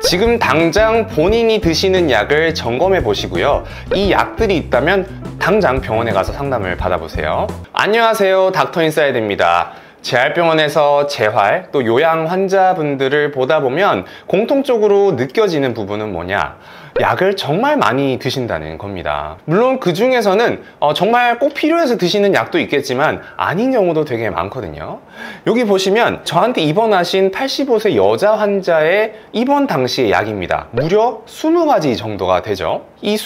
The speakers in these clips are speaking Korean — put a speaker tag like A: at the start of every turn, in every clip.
A: 지금 당장 본인이 드시는 약을 점검해 보시고요. 이 약들이 있다면 당장 병원에 가서 상담을 받아보세요. 안녕하세요, 닥터인사이드입니다. 재활병원에서 재활 또 요양 환자분들을 보다 보면 공통적으로 느껴지는 부분은 뭐냐? 약을 정말 많이 드신다는 겁니다. 물론 그 중에서는 정말 꼭 필요해서 드시는 약도 있겠지만 아닌 경우도 되게 많거든요. 여기 보시면 저한테 입원하신 85세 여자 환자의 입원 당시의 약입니다. 무려 20가지 정도가 되죠. 이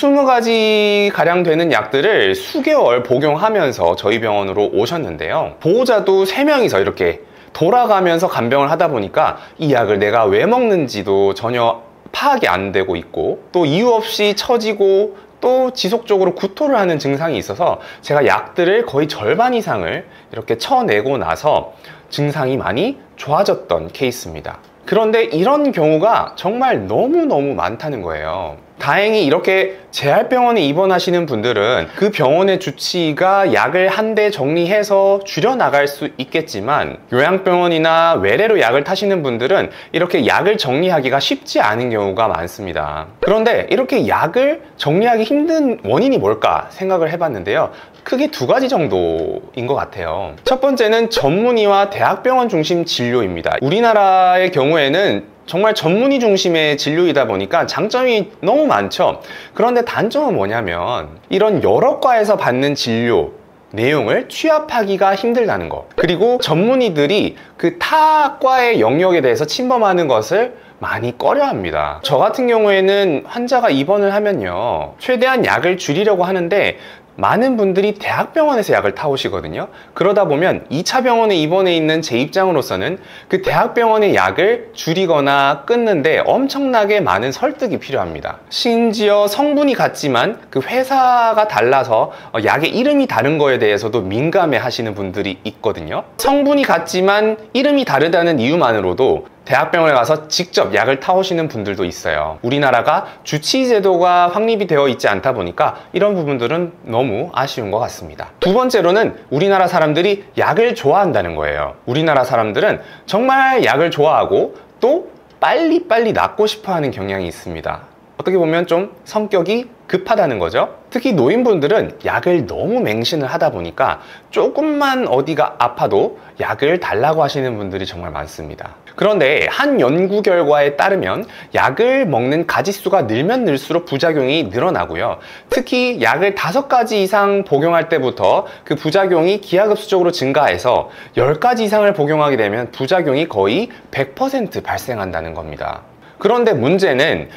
A: 20가지 가량 되는 약들을 수개월 복용하면서 저희 병원으로 오셨는데요. 보호자도 3명이서 이렇게 돌아가면서 간병을 하다 보니까 이 약을 내가 왜 먹는지도 전혀 파악이 안 되고 있고, 또 이유 없이 처지고 또 지속적으로 구토를 하는 증상이 있어서 제가 약들을 거의 절반 이상을 이렇게 쳐내고 나서 증상이 많이 좋아졌던 케이스입니다. 그런데 이런 경우가 정말 너무너무 많다는 거예요. 다행히 이렇게 재활병원에 입원하시는 분들은 그 병원의 주치의가 약을 한 대 정리해서 줄여나갈 수 있겠지만, 요양병원이나 외래로 약을 타시는 분들은 이렇게 약을 정리하기가 쉽지 않은 경우가 많습니다. 그런데 이렇게 약을 정리하기 힘든 원인이 뭘까 생각을 해봤는데요. 크게 2가지 정도인 것 같아요. 첫 번째는 전문의와 대학병원 중심 진료입니다. 우리나라의 경우에는 정말 전문의 중심의 진료이다 보니까 장점이 너무 많죠. 그런데 단점은 뭐냐면 이런 여러 과에서 받는 진료 내용을 취합하기가 힘들다는 거, 그리고 전문의들이 그 타 과의 영역에 대해서 침범하는 것을 많이 꺼려합니다. 저 같은 경우에는 환자가 입원을 하면요, 최대한 약을 줄이려고 하는데 많은 분들이 대학병원에서 약을 타오시거든요. 그러다 보면 2차 병원에 입원해 있는 제 입장으로서는 그 대학병원의 약을 줄이거나 끊는데 엄청나게 많은 설득이 필요합니다. 심지어 성분이 같지만 그 회사가 달라서 약의 이름이 다른 거에 대해서도 민감해 하시는 분들이 있거든요. 성분이 같지만 이름이 다르다는 이유만으로도 대학병원에 가서 직접 약을 타오시는 분들도 있어요. 우리나라가 주치의 제도가 확립이 되어 있지 않다 보니까 이런 부분들은 너무 아쉬운 것 같습니다. 2번째로는 우리나라 사람들이 약을 좋아한다는 거예요. 우리나라 사람들은 정말 약을 좋아하고 또 빨리빨리 낫고 싶어 하는 경향이 있습니다. 어떻게 보면 좀 성격이 급하다는 거죠. 특히 노인분들은 약을 너무 맹신을 하다 보니까 조금만 어디가 아파도 약을 달라고 하시는 분들이 정말 많습니다. 그런데 한 연구 결과에 따르면 약을 먹는 가지수가 늘면 늘수록 부작용이 늘어나고요. 특히 약을 5가지 이상 복용할 때부터 그 부작용이 기하급수적으로 증가해서 10가지 이상을 복용하게 되면 부작용이 거의 100% 발생한다는 겁니다. 그런데 문제는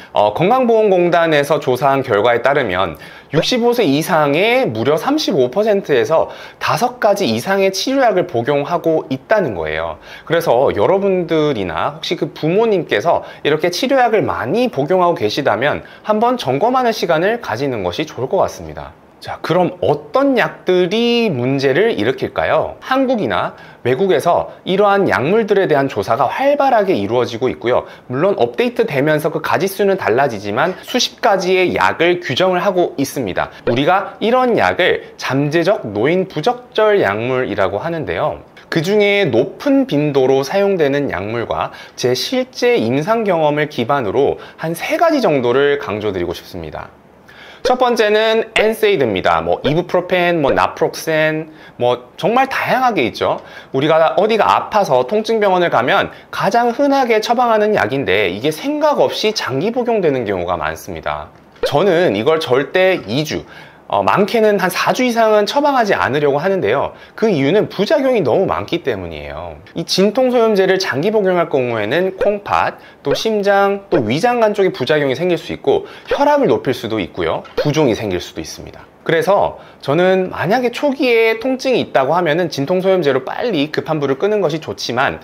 A: 건강보험공단에서 조사한 결과에 따르면 65세 이상의 무려 35%에서 5가지 이상의 치료약을 복용하고 있다는 거예요. 그래서 여러분들이나 혹시 그 부모님께서 이렇게 치료약을 많이 복용하고 계시다면 한번 점검하는 시간을 가지는 것이 좋을 것 같습니다. 자, 그럼 어떤 약들이 문제를 일으킬까요? 한국이나 외국에서 이러한 약물들에 대한 조사가 활발하게 이루어지고 있고요. 물론 업데이트 되면서 그 가지수는 달라지지만 수십 가지의 약을 규정을 하고 있습니다. 우리가 이런 약을 잠재적 노인 부적절 약물이라고 하는데요. 그 중에 높은 빈도로 사용되는 약물과 제 실제 임상 경험을 기반으로 한 3가지 정도를 강조드리고 싶습니다. 첫 번째는 엔세이드입니다. 이부프로펜, 나프록센, 정말 다양하게 있죠. 우리가 어디가 아파서 통증병원을 가면 가장 흔하게 처방하는 약인데 이게 생각 없이 장기 복용되는 경우가 많습니다. 저는 이걸 절대 2주, 많게는 한 4주 이상은 처방하지 않으려고 하는데요. 그 이유는 부작용이 너무 많기 때문이에요. 이 진통소염제를 장기 복용할 경우에는 콩팥, 또 심장, 또 위장관 쪽에 부작용이 생길 수 있고 혈압을 높일 수도 있고요. 부종이 생길 수도 있습니다. 그래서 저는 만약에 초기에 통증이 있다고 하면은 진통소염제로 빨리 급한 불을 끄는 것이 좋지만,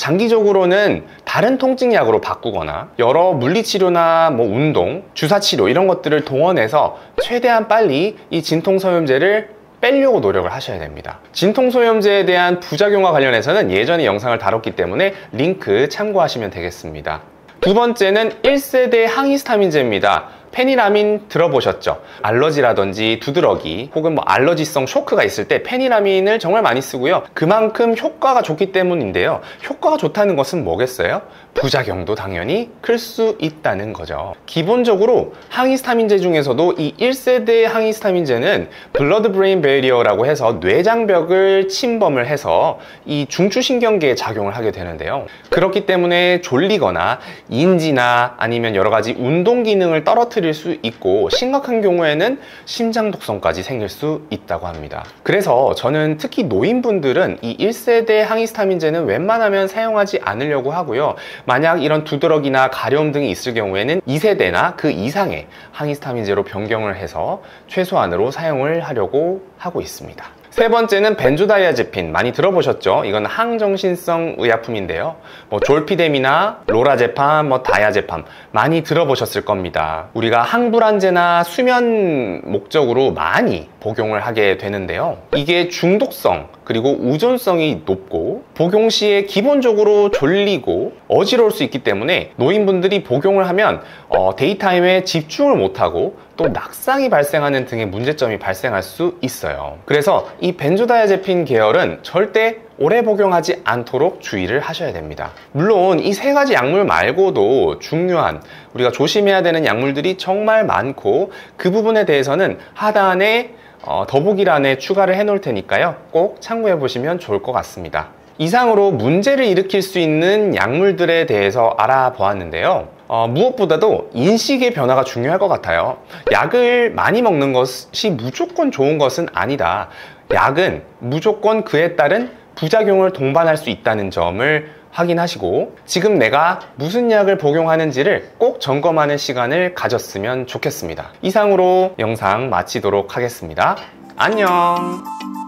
A: 장기적으로는 다른 통증약으로 바꾸거나 여러 물리치료나 운동, 주사치료 이런 것들을 동원해서 최대한 빨리 이 진통소염제를 빼려고 노력을 하셔야 됩니다. 진통소염제에 대한 부작용과 관련해서는 예전에 영상을 다뤘기 때문에 링크 참고하시면 되겠습니다. 2번째는 1세대 항히스타민제입니다. 페니라민 들어보셨죠? 알러지라든지 두드러기 혹은 알러지성 쇼크가 있을 때 페니라민을 정말 많이 쓰고요. 그만큼 효과가 좋기 때문인데요. 효과가 좋다는 것은 뭐겠어요? 부작용도 당연히 클 수 있다는 거죠. 기본적으로 항히스타민제 중에서도 이 1세대 항히스타민제는 블러드 브레인 베리어라고 해서 뇌장벽을 침범을 해서 이 중추신경계에 작용을 하게 되는데요. 그렇기 때문에 졸리거나 인지나 아니면 여러 가지 운동 기능을 떨어뜨릴 수 있고 심각한 경우에는 심장 독성까지 생길 수 있다고 합니다. 그래서 저는 특히 노인분들은 이 1세대 항히스타민제는 웬만하면 사용하지 않으려고 하고요. 만약 이런 두드러기나 가려움 등이 있을 경우에는 2세대나 그 이상의 항히스타민제로 변경을 해서 최소한으로 사용을 하려고 하고 있습니다. 세 번째는 벤조다이아제핀, 많이 들어보셨죠? 이건 항정신성 의약품인데요. 졸피뎀이나 로라제팜, 다이아제팜 많이 들어보셨을 겁니다. 우리가 항불안제나 수면 목적으로 많이 복용을 하게 되는데요. 이게 중독성 그리고 우존성이 높고 복용 시에 기본적으로 졸리고 어지러울 수 있기 때문에 노인분들이 복용을 하면 데이타임에 집중을 못하고 또 낙상이 발생하는 등의 문제점이 발생할 수 있어요. 그래서 이 벤조다이아제핀 계열은 절대 오래 복용하지 않도록 주의를 하셔야 됩니다. 물론 이 세 가지 약물 말고도 중요한 우리가 조심해야 되는 약물들이 정말 많고 그 부분에 대해서는 하단에 더보기란에 추가를 해 놓을 테니까요. 꼭 참고해 보시면 좋을 것 같습니다. 이상으로 문제를 일으킬 수 있는 약물들에 대해서 알아보았는데요. 무엇보다도 인식의 변화가 중요할 것 같아요. 약을 많이 먹는 것이 무조건 좋은 것은 아니다. 약은 무조건 그에 따른 부작용을 동반할 수 있다는 점을 확인하시고 지금 내가 무슨 약을 복용하는지를 꼭 점검하는 시간을 가졌으면 좋겠습니다. 이상으로 영상 마치도록 하겠습니다. 안녕.